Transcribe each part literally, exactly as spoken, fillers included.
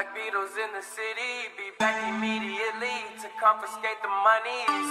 Black Beatles in the city, be back immediately to confiscate the monies.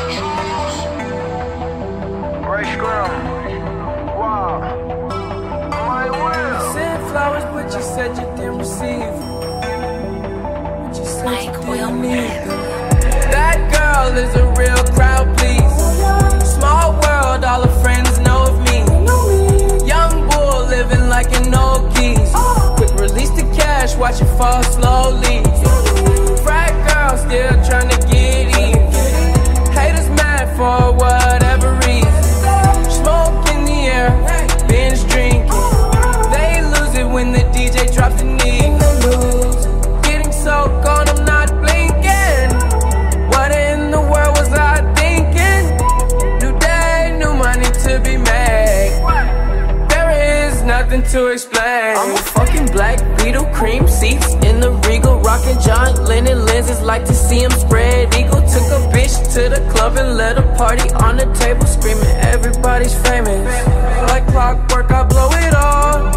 Ray Scrum. Wow. My will. You sent flowers, but you said you didn't receive. But you said Mike you will didn't need them. That girl is a real crowd, please. Small world, all her friends know of me. Young bull living like an old geese. Quick release the cash, watch it fall slowly. Frat girl still trying to get in. Haters mad for whatever reason. Smoke in the air, binge drinking. They lose it when the D J drops the knee. Getting so gone, I'm not blinking. What in the world was I thinking? New day, new money to be made. There is nothing to explain. I'm a fucking Black Beetle, cream seats in the Regal, rockin' John Lennon lenses, like to see him spread eagle. Took a bitch to the club and let a party on the table, screaming everybody's famous. Like clockwork, I blow it all.